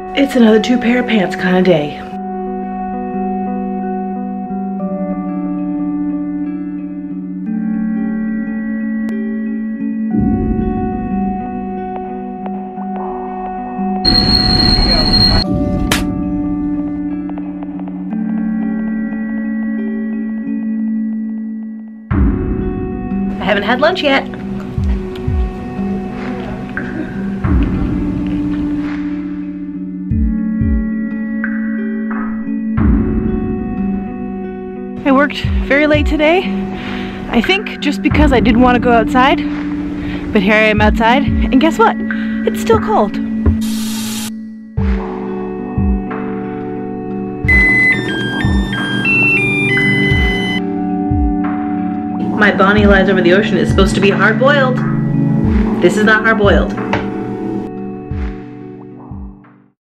It's another 2 pair of pants kind of day. I haven't had lunch yet. I worked very late today. I think just because I didn't want to go outside. But here I am outside, and guess what? It's still cold. My Bonnie Lies Over the Ocean is supposed to be hard-boiled. This is not hard-boiled.